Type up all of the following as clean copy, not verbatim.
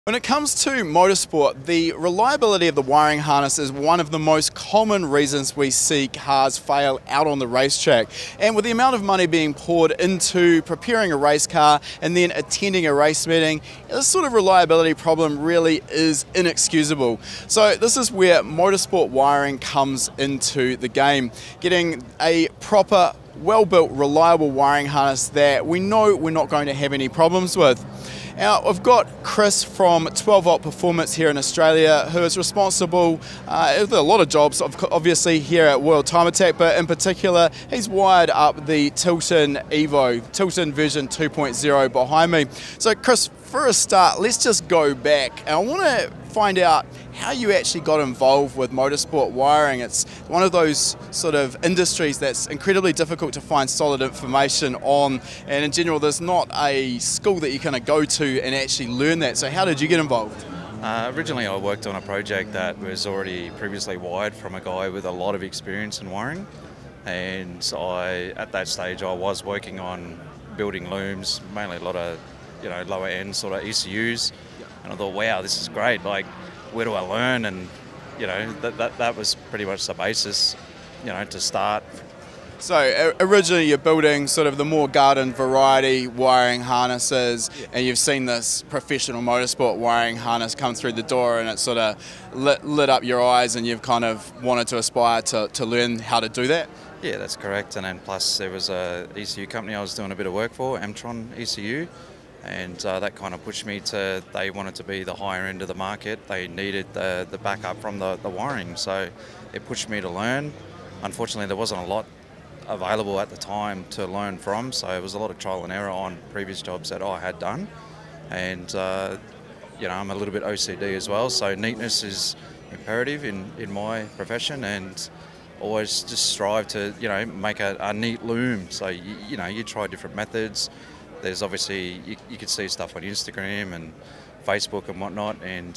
When it comes to motorsport, the reliability of the wiring harness is one of the most common reasons we see cars fail out on the racetrack. And with the amount of money being poured into preparing a race car and then attending a race meeting, this sort of reliability problem really is inexcusable. So this is where motorsport wiring comes into the game. Getting a proper, well-built, reliable wiring harness that we know we're not going to have any problems with. Now, I've got Chris from 12 Volt Performance here in Australia, who is responsible with a lot of jobs, obviously here at World Time Attack, but in particular, he's wired up the Tilton EVO, Tilton version 2.0 behind me. So Chris, for a start, let's just go back, and I want to find out how you actually got involved with motorsport wiring. It's one of those sort of industries that's incredibly difficult to find solid information on, and in general there's not a school that you kind of go to and actually learn that. So how did you get involved? Originally I worked on a project that was already previously wired from a guy with a lot of experience in wiring, and at that stage I was working on building looms, mainly a lot of lower end sort of ECUs. And I thought, wow, this is great. Like, where do I learn? And that was pretty much the basis, to start. So originally you're building sort of the more garden variety wiring harnesses, and you've seen this professional motorsport wiring harness come through the door, and it sort of lit up your eyes, and you've kind of wanted to aspire to learn how to do that. Yeah, that's correct. And then plus there was a ECU company I was doing a bit of work for, Patron ECU. And that kind of pushed me to, they wanted to be the higher end of the market. They needed the backup from the wiring, so it pushed me to learn. Unfortunately, there wasn't a lot available at the time to learn from, so it was a lot of trial and error on previous jobs that I had done. And I'm a little bit OCD as well, so neatness is imperative in my profession, and always just strive to make a neat loom. So you try different methods. There's obviously, you could see stuff on Instagram and Facebook and whatnot, and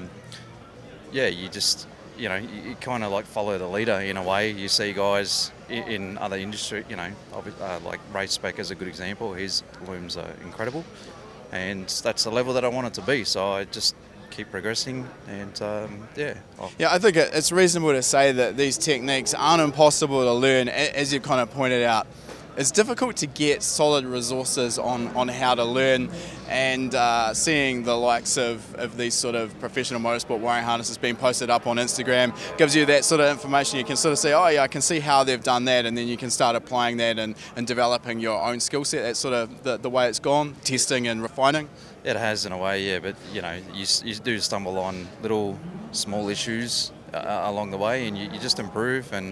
you just, you kind of like follow the leader in a way. You see guys in other industry, like Race Spec is a good example. His looms are incredible, and that's the level that I want it to be. So I just keep progressing, and I think it's reasonable to say that these techniques aren't impossible to learn, as you kind of pointed out. It's difficult to get solid resources on how to learn, and seeing the likes of these sort of professional motorsport wiring harnesses being posted up on Instagram gives you that sort of information. You can sort of say, oh yeah, I can see how they've done that, and then you can start applying that and developing your own skill set. That's sort of the way it's gone, testing and refining. It has in a way, yeah, but you do stumble on little small issues along the way, and you just improve, and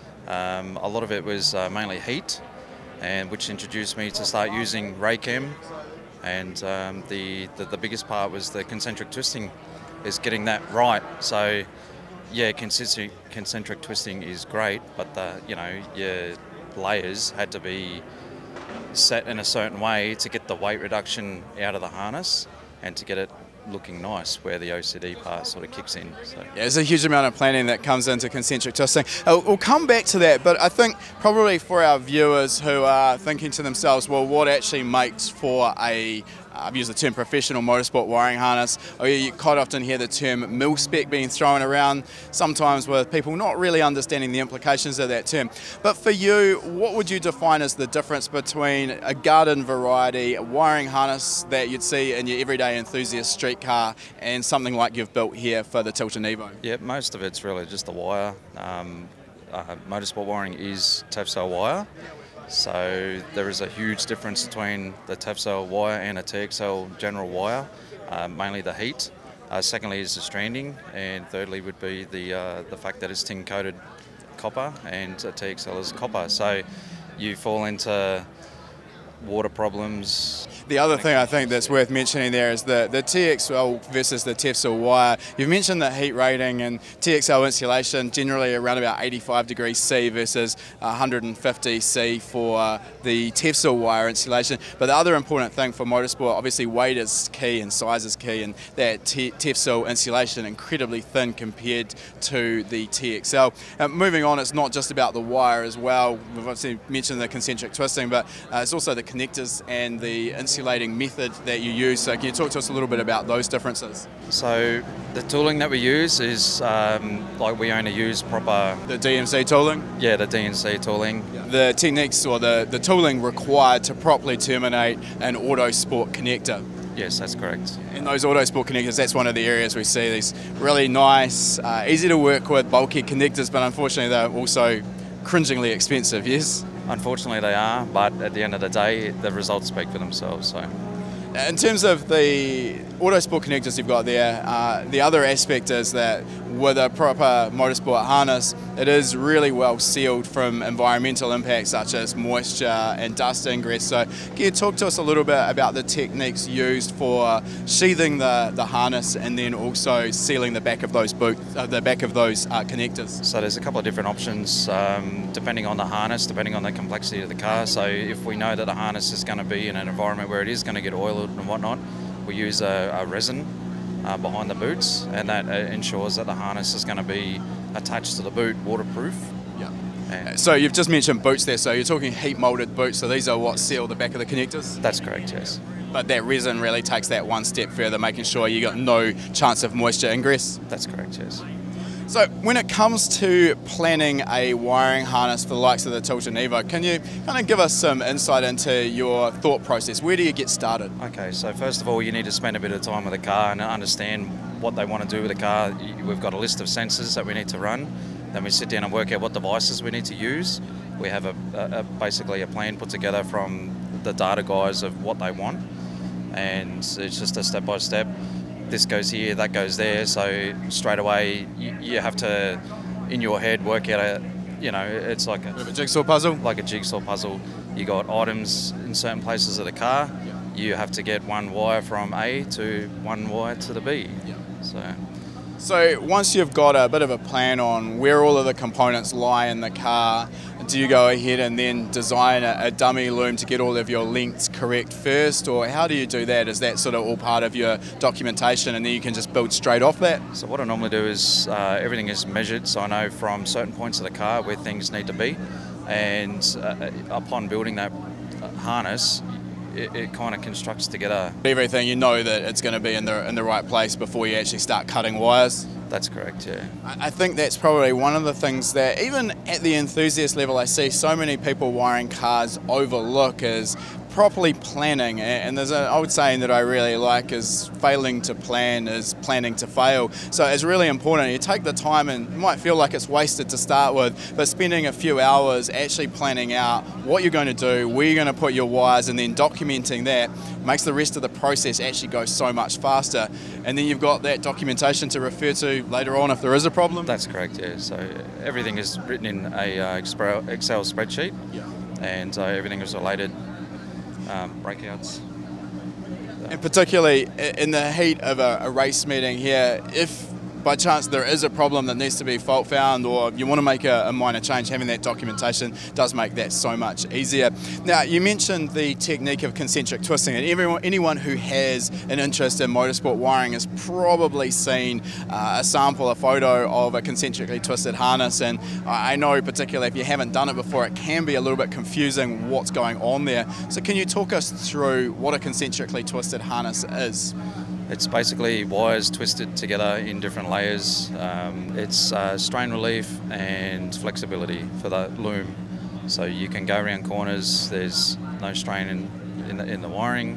a lot of it was mainly heat, and which introduced me to start using Raychem, and the biggest part was the concentric twisting, is getting that right. So yeah, concentric twisting is great, but your layers had to be set in a certain way to get the weight reduction out of the harness and to get it looking nice, where the OCD part sort of kicks in. So. Yeah, there's a huge amount of planning that comes into concentric twisting. We'll come back to that, but I think probably for our viewers who are thinking to themselves, well, what actually makes for a I've used the term professional motorsport wiring harness. You quite often hear the term mil-spec being thrown around, sometimes with people not really understanding the implications of that term. But for you, what would you define as the difference between a garden variety wiring harness that you'd see in your everyday enthusiast street car and something like you've built here for the Tilton EVO? Yeah, most of it's really just the wire. Motorsport wiring is Tefzel wire. So there is a huge difference between the Tefzel wire and a TXL general wire, mainly the heat. Secondly is the stranding, and thirdly would be the fact that it's tin coated copper, and a TXL is copper. So you fall into water problems. The other thing I think that's worth mentioning there is the TXL versus the Tefzel wire. You've mentioned the heat rating, and TXL insulation generally around about 85 degrees C versus 150 C for the Tefzel wire insulation. But the other important thing for motorsport, obviously weight is key and size is key, and that Tefzel insulation incredibly thin compared to the TXL. Moving on, it's not just about the wire as well. We've obviously mentioned the concentric twisting, but it's also the connectors and the insulation insulating method that you use. So can you talk to us a little bit about those differences? So the tooling that we use is like we only use proper... The DMC tooling? Yeah, the DMC tooling. The techniques or the tooling required to properly terminate an Autosport connector. Yes, that's correct. In those Autosport connectors, that's one of the areas we see these really nice, easy to work with bulky connectors, but unfortunately they're also cringingly expensive, yes? Unfortunately they are, but at the end of the day, the results speak for themselves. So, in terms of the Autosport connectors you've got there, the other aspect is that with a proper motorsport harness, it is really well sealed from environmental impacts such as moisture and dust ingress. So can you talk to us a little bit about the techniques used for sheathing the harness and then also sealing the back of those connectors? So there's a couple of different options depending on the harness, depending on the complexity of the car. So if we know that the harness is going to be in an environment where it is going to get oiled and whatnot, we use a resin behind the boots, and that ensures that the harness is going to be attached to the boot waterproof. Yeah. So you've just mentioned boots there, so you're talking heat molded boots, so these are what seal the back of the connectors? That's correct, yes. But that resin really takes that one step further, making sure you got no chance of moisture ingress? That's correct, yes. So when it comes to planning a wiring harness for the likes of the Tilton EVO, can you kind of give us some insight into your thought process? Where do you get started? Okay, so first of all, you need to spend a bit of time with the car and understand what they want to do with the car. We've got a list of sensors that we need to run. Then we sit down and work out what devices we need to use. We have basically a plan put together from the data guys of what they want, and it's just a step by step. This goes here, that goes there, so straight away you have to, in your head, work out it's like a jigsaw puzzle? Like a jigsaw puzzle. You got items in certain places of the car, you have to get one wire from A to one wire to the B. So once you've got a bit of a plan on where all of the components lie in the car, do you go ahead and then design a dummy loom to get all of your lengths correct first, or how do you do that? Is that sort of all part of your documentation and then you can just build straight off that? So what I normally do is everything is measured, so I know from certain points of the car where things need to be, and upon building that harness, it kind of constructs together. Everything, you know that it's going to be in the right place before you actually start cutting wires? That's correct, yeah. I think that's probably one of the things that even at the enthusiast level I see so many people wiring cars overlook is properly planning. And there's an old saying that I really like is failing to plan is planning to fail. So it's really important. You take the time, and it might feel like it's wasted to start with, but spending a few hours actually planning out what you're going to do, where you're going to put your wires, and then documenting that makes the rest of the process actually go so much faster. And then you've got that documentation to refer to later on if there is a problem. That's correct, yeah. So everything is written in a Excel spreadsheet, and everything is related. Breakouts. And particularly in the heat of a race meeting here, if by chance there is a problem that needs to be fault found or you want to make a minor change, having that documentation does make that so much easier. Now, you mentioned the technique of concentric twisting, and anyone who has an interest in motorsport wiring has probably seen a sample, a photo of a concentrically twisted harness, and I know particularly if you haven't done it before, it can be a little bit confusing what's going on there. So can you talk us through what a concentrically twisted harness is? It's basically wires twisted together in different layers. It's strain relief and flexibility for the loom. So you can go around corners, there's no strain in the wiring,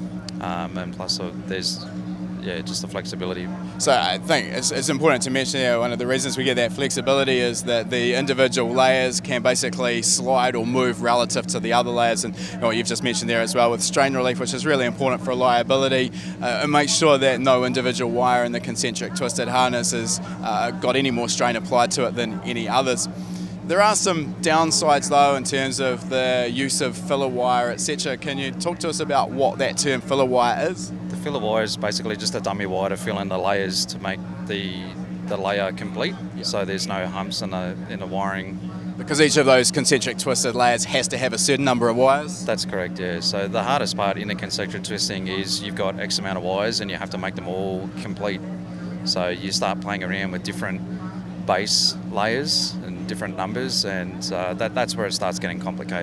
and plus there's just the flexibility. So I think it's important to mention here, one of the reasons we get that flexibility is that the individual layers can basically slide or move relative to the other layers, and what you've just mentioned there as well with strain relief, which is really important for reliability, and make sure that no individual wire in the concentric twisted harness has got any more strain applied to it than any others. There are some downsides though in terms of the use of filler wire, etc. Can you talk to us about what that term filler wire is? The filler wire is basically just a dummy wire to fill in the layers to make the layer complete, so there's no humps in the wiring. Because each of those concentric twisted layers has to have a certain number of wires? That's correct, yeah. So the hardest part in the concentric twisting is you've got X amount of wires and you have to make them all complete. So you start playing around with different base layers and different numbers, and that's where it starts getting complicated.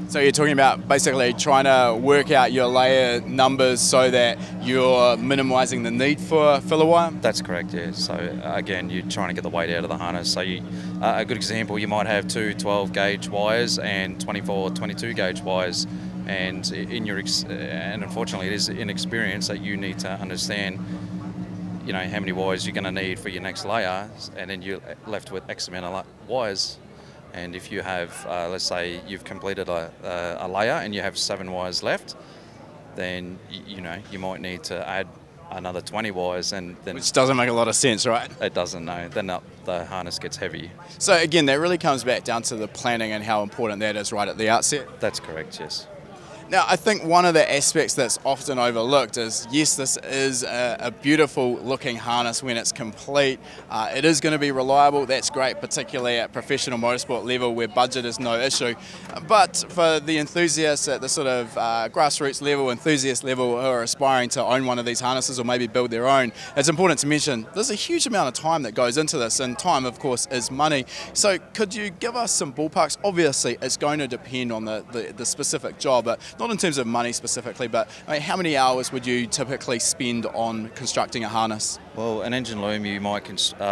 So you're talking about basically trying to work out your layer numbers so that you're minimising the need for filler wire? That's correct, yeah. So again, you're trying to get the weight out of the harness. So a good example, you might have two 12 gauge wires and 24, 22 gauge wires, and and unfortunately it is inexperience that you need to understand, you know, how many wires you're going to need for your next layer, and then you're left with X amount of wires. And if you have, let's say you've completed a layer and you have 7 wires left, then you know you might need to add another 20 wires, and then which doesn't make a lot of sense, right? It doesn't, no. Then the harness gets heavy. So again, that really comes back down to the planning and how important that is right at the outset. That's correct, yes. Now, I think one of the aspects that's often overlooked is, yes, this is a beautiful looking harness when it's complete. It is going to be reliable. That's great, particularly at professional motorsport level where budget is no issue. But for the enthusiasts at the sort of grassroots level, enthusiast level who are aspiring to own one of these harnesses or maybe build their own, it's important to mention there's a huge amount of time that goes into this, and time, of course, is money. So could you give us some ballparks? Obviously, it's going to depend on the specific job, but not in terms of money specifically, but I mean, how many hours would you typically spend on constructing a harness? Well, an engine loom, you might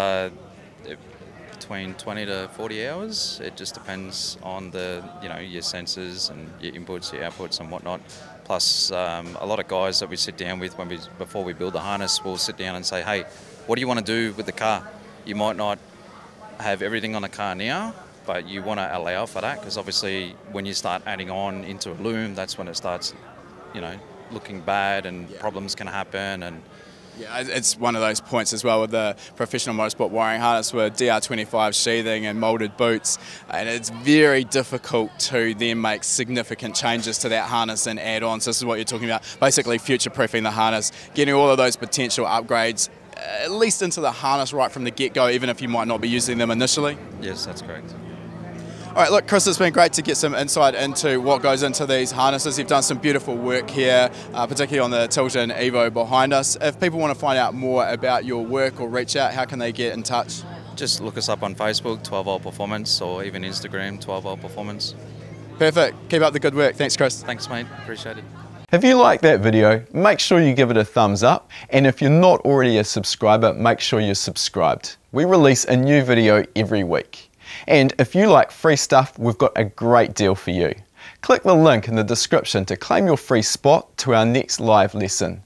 between 20 to 40 hours. It just depends on your sensors and your inputs, your outputs and whatnot. Plus, a lot of guys that we sit down with before we build the harness, we'll sit down and say, hey, what do you want to do with the car? You might not have everything on the car now, but you want to allow for that, because obviously when you start adding on into a loom, that's when it starts, looking bad, and problems can happen. And yeah, it's one of those points as well with the professional motorsport wiring harness with DR25 sheathing and moulded boots, and it's very difficult to then make significant changes to that harness and add on. So this is what you're talking about, basically future-proofing the harness, getting all of those potential upgrades at least into the harness right from the get-go, even if you might not be using them initially. Yes, that's correct. All right, look, Chris, it's been great to get some insight into what goes into these harnesses. You've done some beautiful work here, particularly on the Tilton EVO behind us. If people want to find out more about your work or reach out, how can they get in touch? Just look us up on Facebook, 12 Volt Performance, or even Instagram, 12 Volt Performance. Perfect. Keep up the good work. Thanks, Chris. Thanks, mate. Appreciate it. If you like that video, make sure you give it a thumbs up, and if you're not already a subscriber, make sure you're subscribed. We release a new video every week. And if you like free stuff, we've got a great deal for you. Click the link in the description to claim your free spot to our next live lesson.